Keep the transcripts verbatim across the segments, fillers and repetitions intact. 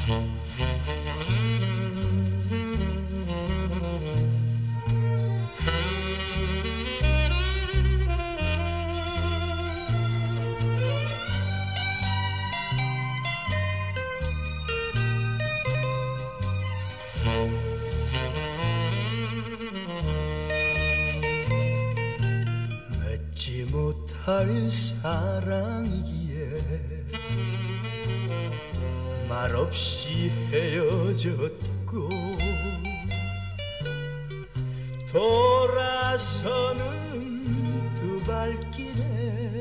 맺지 못할 사랑이기에 말없이 헤어졌고 돌아서는 두 발길에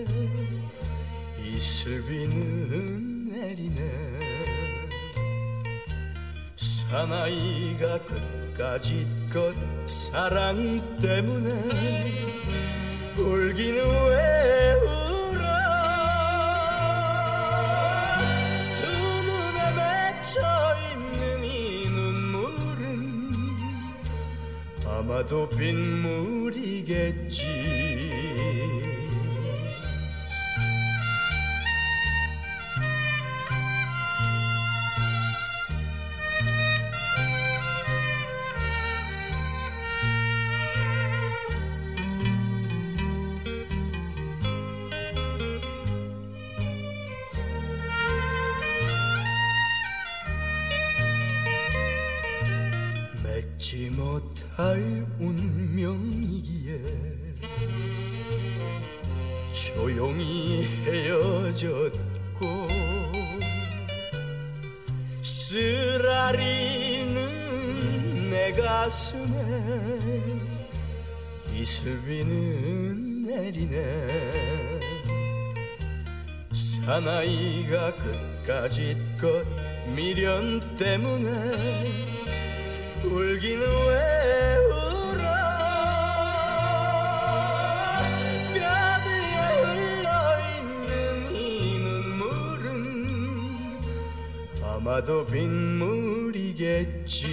이슬비는 내리네. 사나이가 끝까지껏 사랑 때문에 울기는 왜 울어. 두 눈에 맺혀있는 이 눈물은 아마도 빗물이겠지. 맺지 못할 운명이기에 조용히 헤어졌고 쓰라리는 내 가슴에 이슬비는 내리네. 사나이가 끝까지껏 미련 때문에 울기는 왜 울어. 뼈 위에 흘러있는 이 눈물은 아마도 빗물이겠지.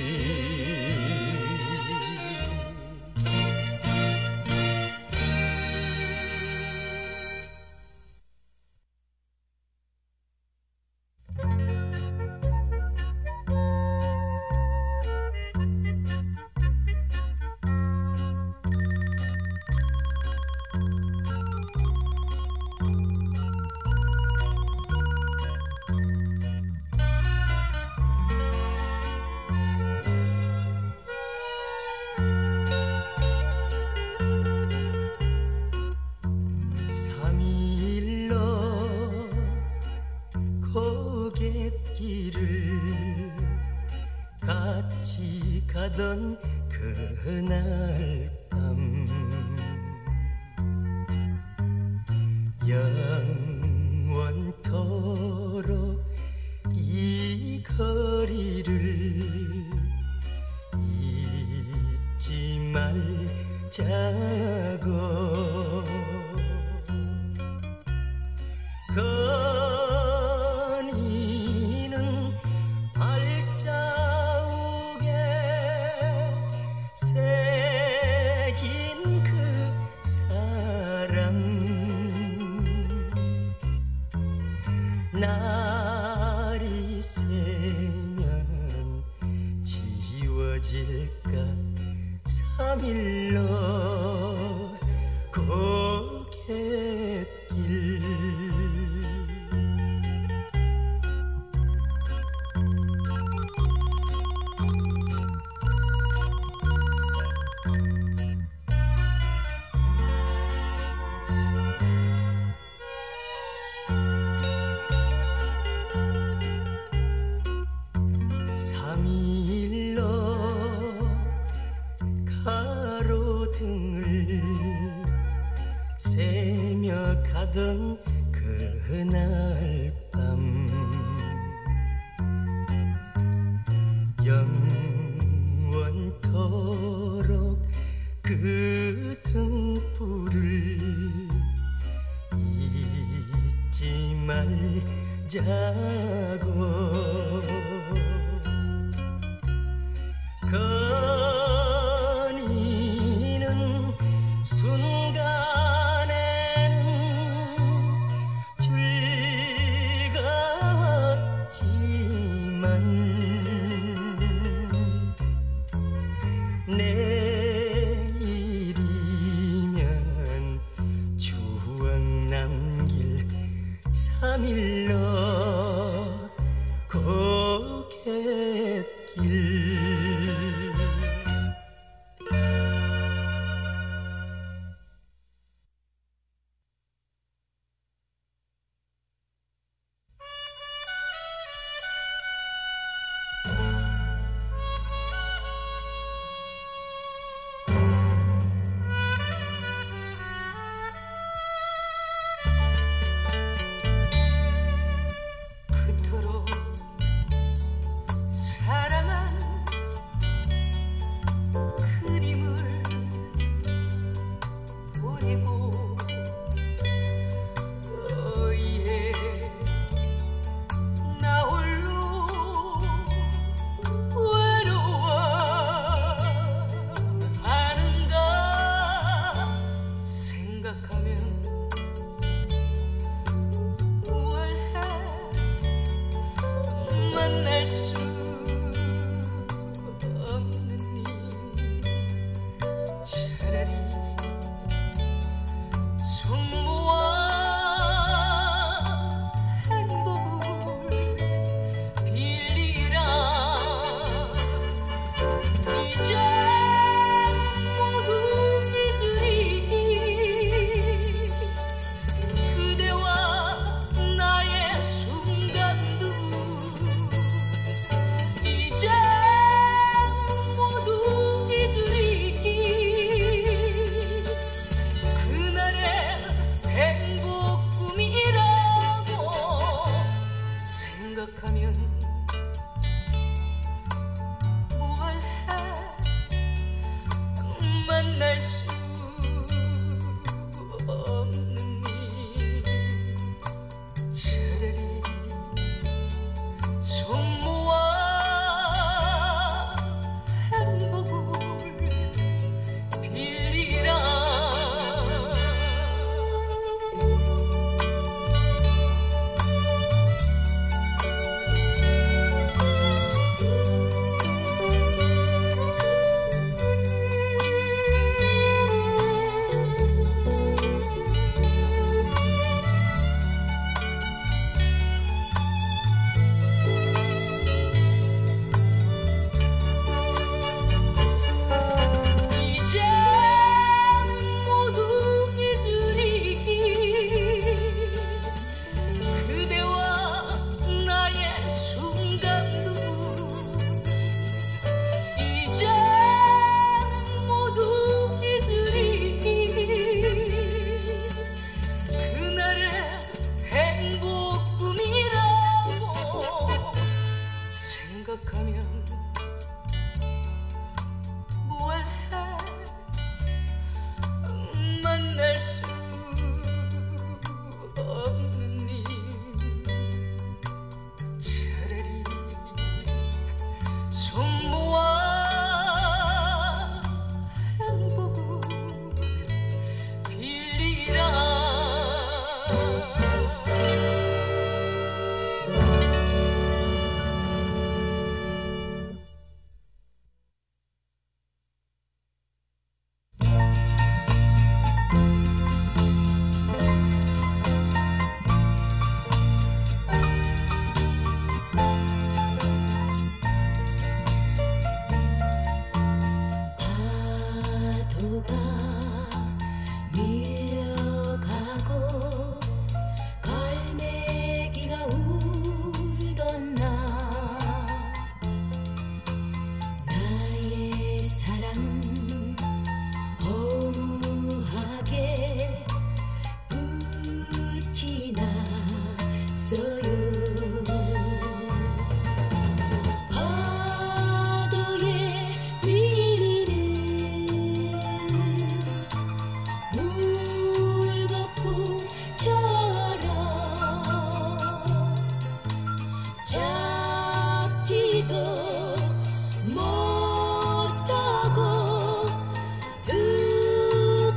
가던 그날 밤 영원토록 이 거리를 잊지 말자고. 거니는 발자국에 새긴 그 사람 날이 새면 지워질까. 삼일로 고갯길 삼일로 가로등을 새며 가던 그날 밤 영원토록 그 등불을 잊지 말자고. 거니는 순간에는 즐거웠지만 삼일러 고갯길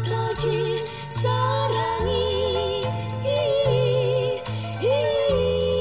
사랑이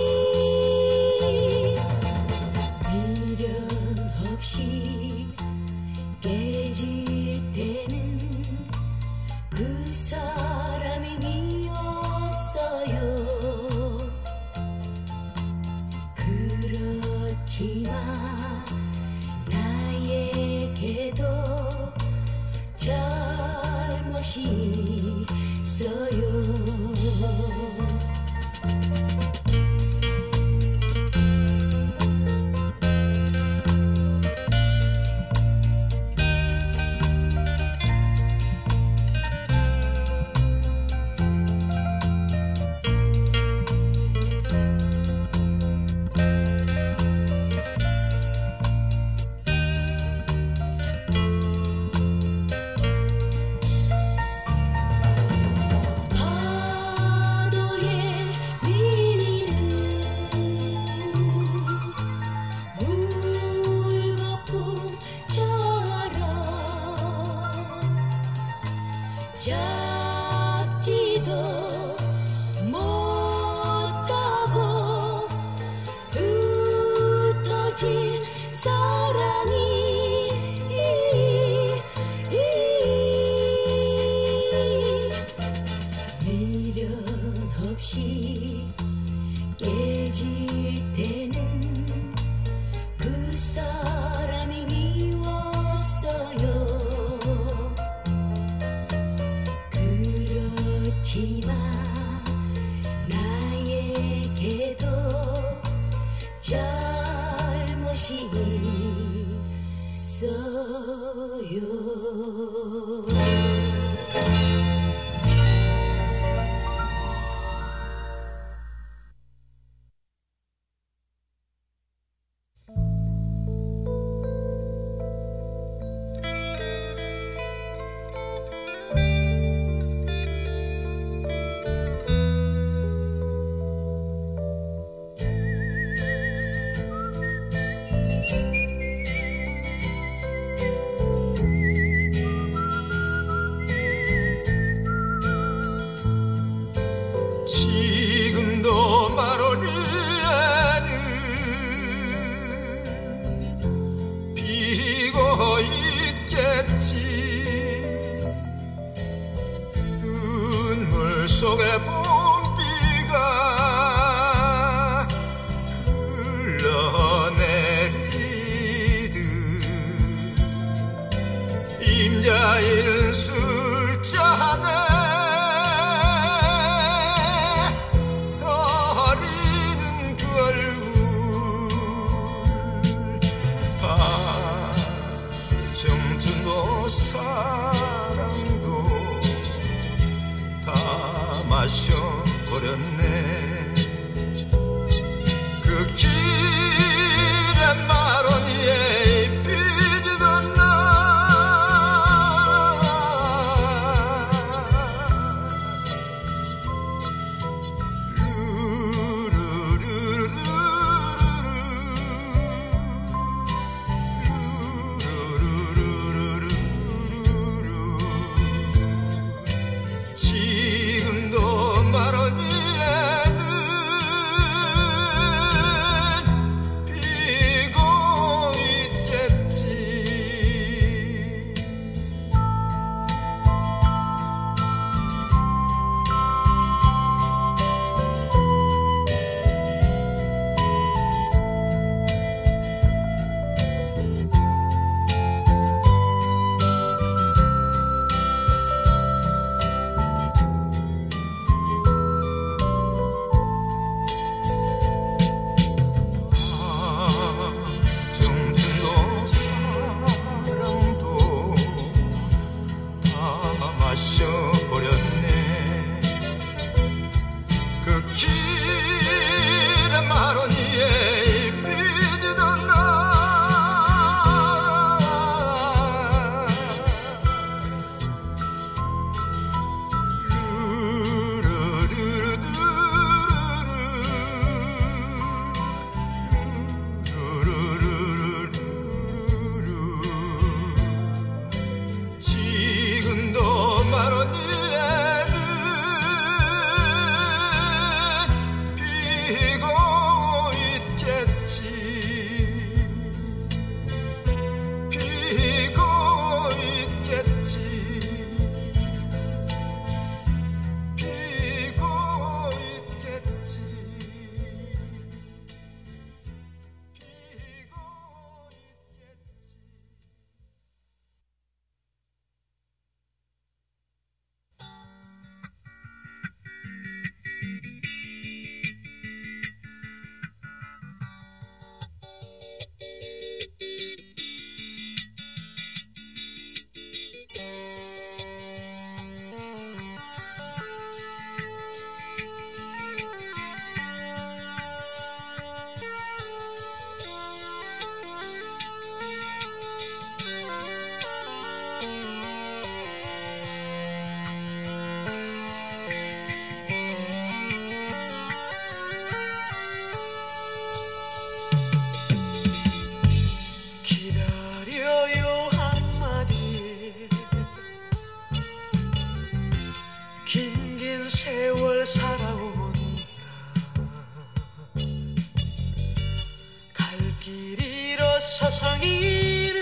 서성이는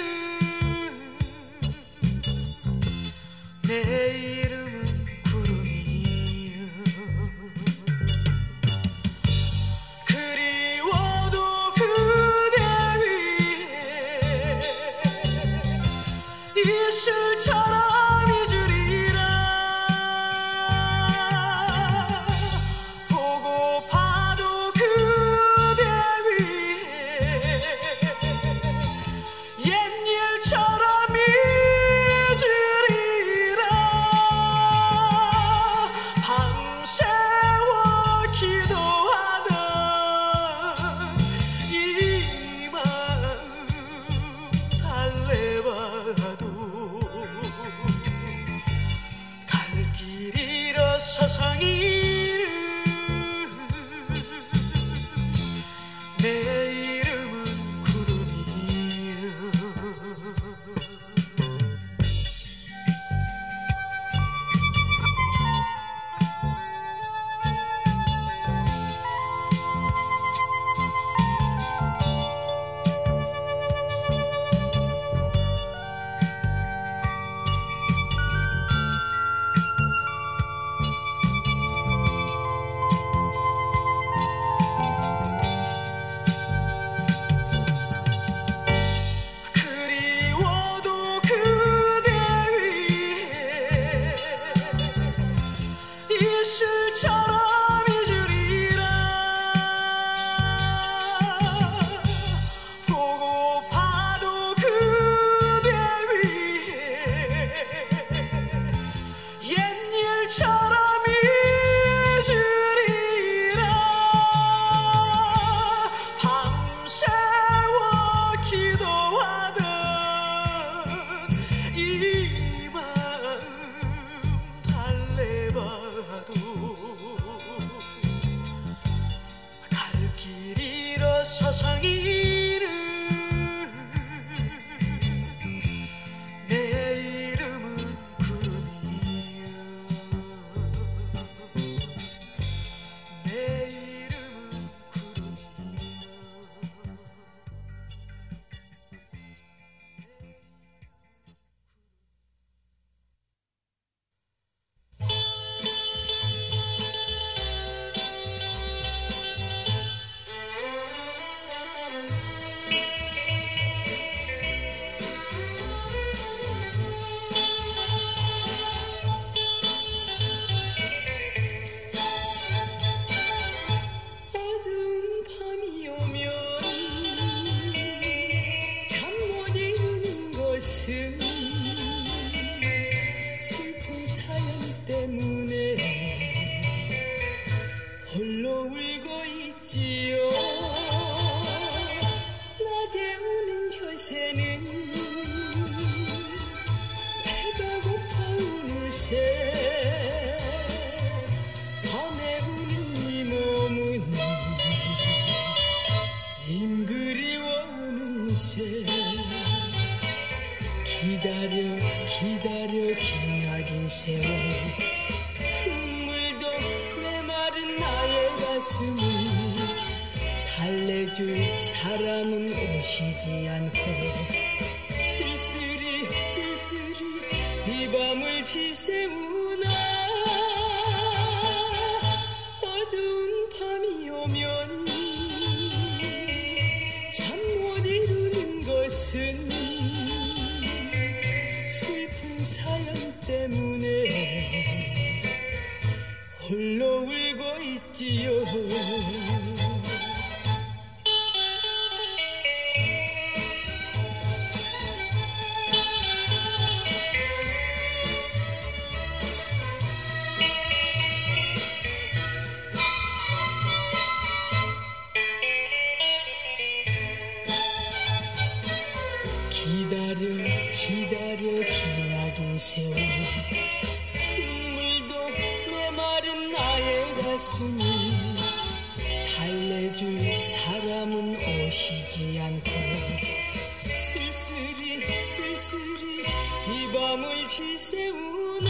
내 이름은 구름이여. 그리워도 그대 위에 이슬처럼 잊으리라. 보고파도 그대 위에 옛일처럼 잊으리라. 밤새워 기도하던 이 마음 달래봐도 갈 길 잃어 서성이는 내 이름은 구름이여. 그리워도 그대 위에 이슬처럼 잊으리라. 보고파도 그대 위에 옛일처럼 잊으리라. 밤새워 기도하던 이 마음 달래봐도 갈 길 잃어 서성이는 내 이름은 구름이여. 내 이름은 구름이여. 어두운 밤이 오면 잠 못 이루는 것은 슬픈 사연 때문에 홀로 울고 있지요. 낮에 우는 젖새는 배가 고파 우는새 밤에 우는 이 몸은 님 그리워오는새. 기다려 기다려 기나긴 세월 눈물도 메마른 나의 가슴을 달래줄 사람은 오시지 않고 쓸쓸히 쓸쓸히 이 밤을 지새우나. 어두운 밤이 오면 잠 못 이루는 것은 슬픈 사연 때문에 홀로 울고 있지요. 기다려 기다려 기나긴 세월 눈물도 메마른 나의 가슴을 달래줄 사람은 오시지 않고 쓸쓸히 쓸쓸히 이 밤을 지새우나.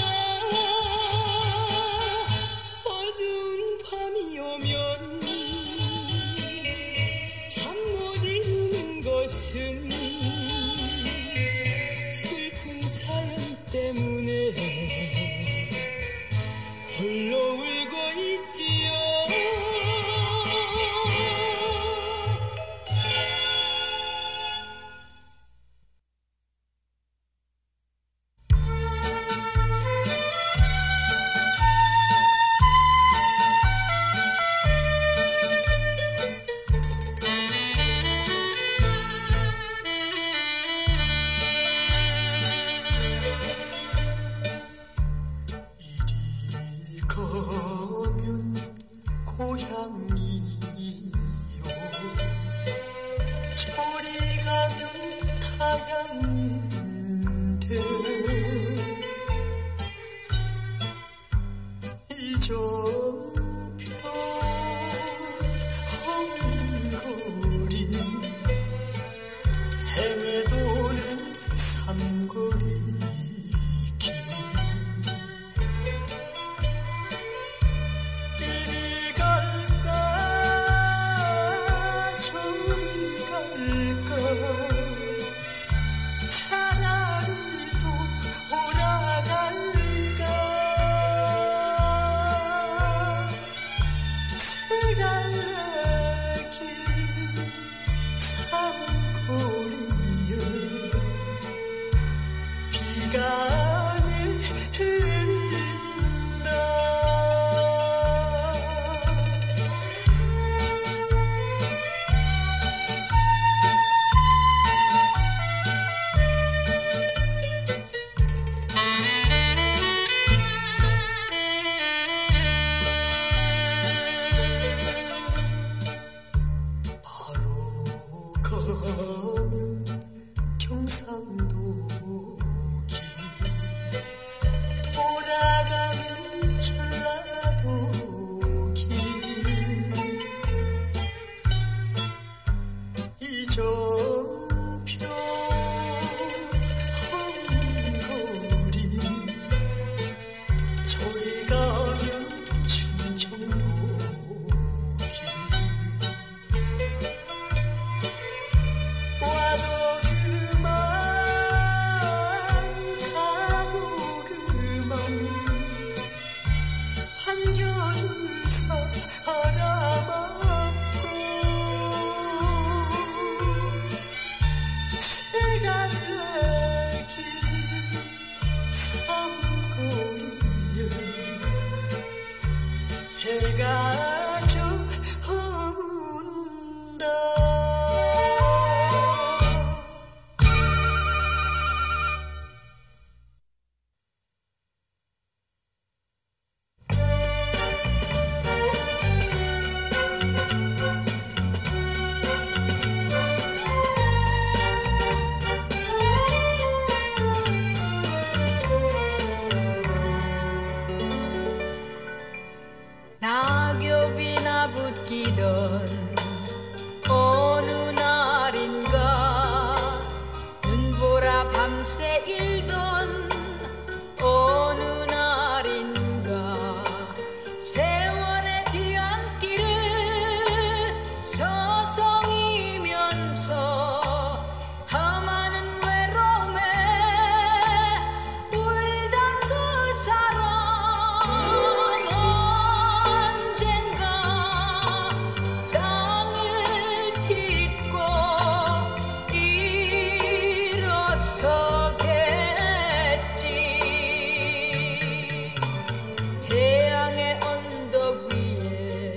어두운 밤이 오면 잠 못 이루는 것은 고향인데 이정표 험거리 헤매도는 삼거리 길 이리 갈까 저리 갈까 차라리 또 돌아갈까 새갈래길 삼거리에 비가 내린다 바로 가는 경상도 길 돌아가는 전라도 길 이정표 험거리 저리 가면 충청도 길 와도 그만 가도 그만 안겨줄 사람 없고 새갈래길 삼거리에 해가 저 허문다 낙엽이나 붙기던 어느 날인가 눈보라 밤새 일던 어느 날인가 세월의 뒤안길을 서성이면서 험하는 외로움에 울던 그 사람 언젠가 땅을 딛고 일어서겠지. 태양의 언덕 위에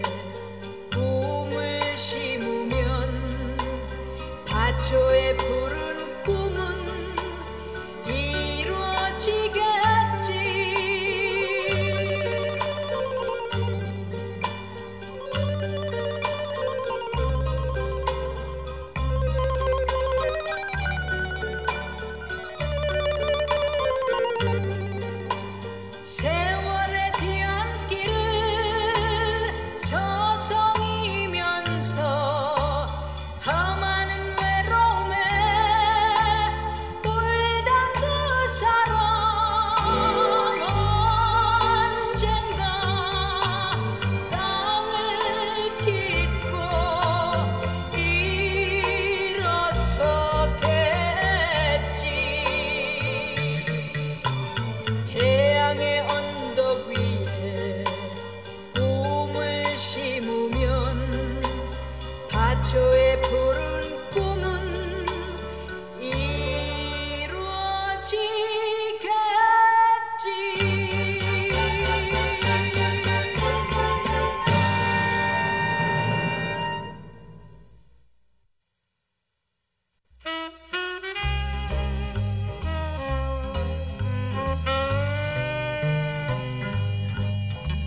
꿈을 심으면 밭초에 푸른 꿈은 이루어지겠지. 세월의 뒤안길을 서성이면서 험하는 외로움에 울던 그 사람 언젠가 땅을 딛고 일어서겠지. 태양의 언덕 위에 꿈을 심으면 밭초에 푸른 꿈은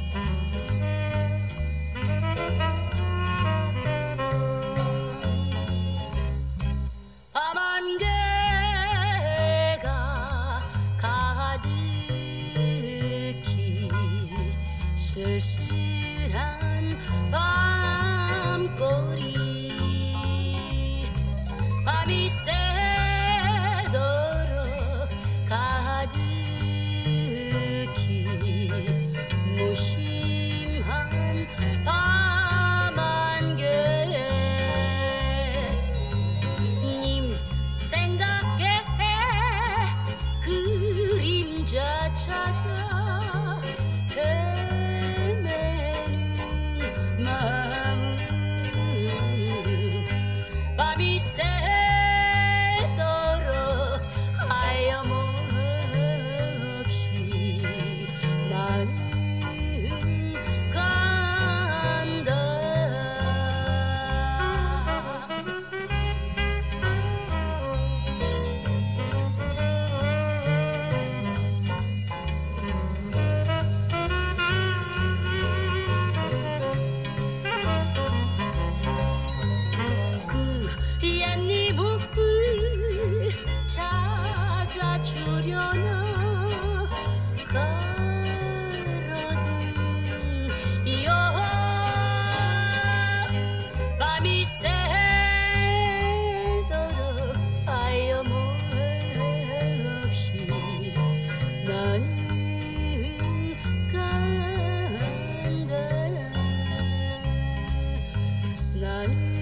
이루어지겠지. 밤이 새도록 하염없이 나는 간다. 그 옛니묵을 찾아주려나 걸어둔 여 밤이 새도록 하염없이 나는 간다. 나는